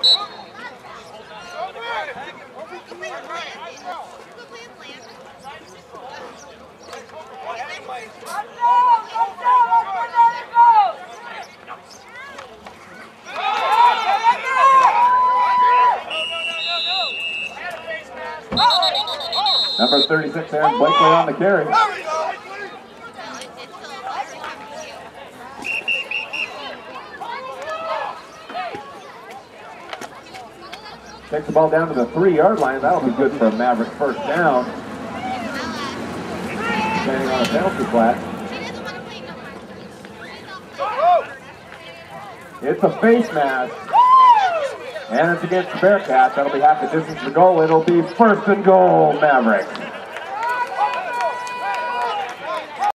Number 36, Aaron Blakely on the carry. Takes the ball down to the 3-yard line. That'll be good for a Mavericks first down. Standing on a penalty flag. It's a face mask. And it's against the Bearcats. That'll be half the distance to goal. It'll be 1st and goal, Mavericks.